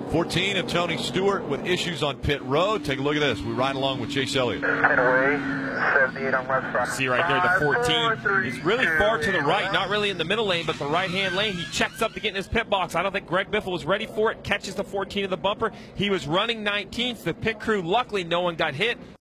14 of Tony Stewart with issues on pit road. Take a look at this. We ride along with Chase Elliott. See right there, the 14 is really far to the right, not really in the middle lane, but the right-hand lane. He checks up to get in his pit box. I don't think Greg Biffle was ready for it. Catches the 14 of the bumper. He was running 19th. The pit crew, luckily, no one got hit.